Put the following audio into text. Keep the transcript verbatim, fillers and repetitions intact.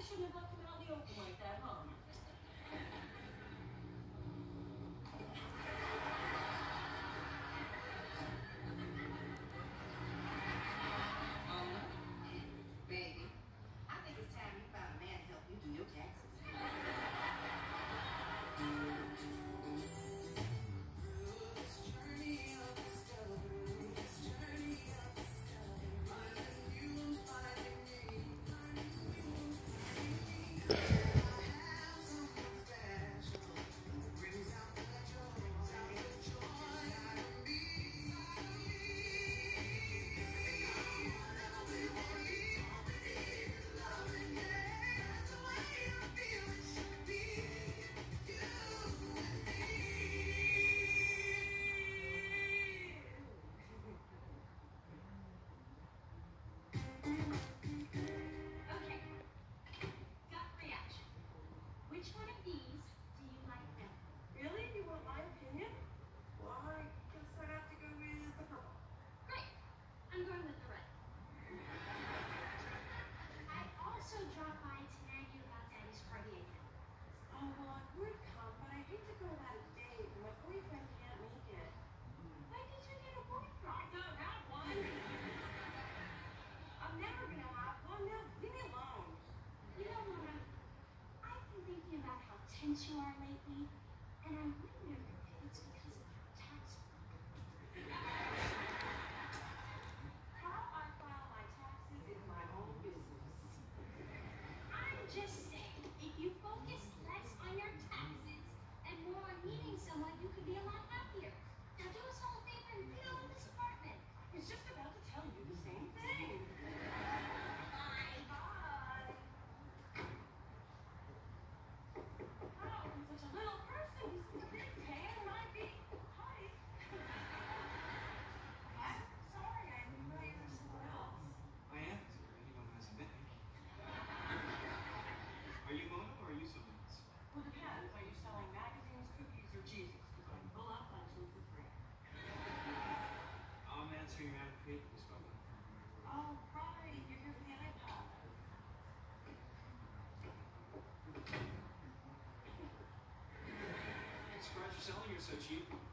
shouldn't have left him out in the open like that, huh? Baby, I think it's time you found a man to help you do your taxes. Which one of these do you like better? Really? You want my opinion? Well, I guess I'd have to go with the purple. Great. I'm going with the red. I also dropped by to nag you about Daddy's party again. Oh, well, I would come, but I hate to go without a date, and my boyfriend can't make it. Why did you get a boyfriend? I don't have one. I'm never gonna have one. Now, leave me alone. You know, Mama, I've been thinking about how tense you are lately, and I wonder if it's because of your tax bill. How I file my taxes is my own business. I'm just saying, if you focus less on your taxes and more on meeting someone, you could be a lot happier. Now do us all a favor and get out of this apartment. I was just about to tell you the same thing. Bye. Bye. Oh, I'm such a little person. You seem a big pain in my feet. Hi. I'm sorry. I knew you were someone else. I am. Anyone hasn't met me. Are you Mona or are you someone else? Well, depends. Are you selling magazines, cookies, or Jesus? Because I'm full up on two for free. I'm answering your ad creative as well. Oh, right. You're here for the iPod. I'm surprised you're selling yours so cheap.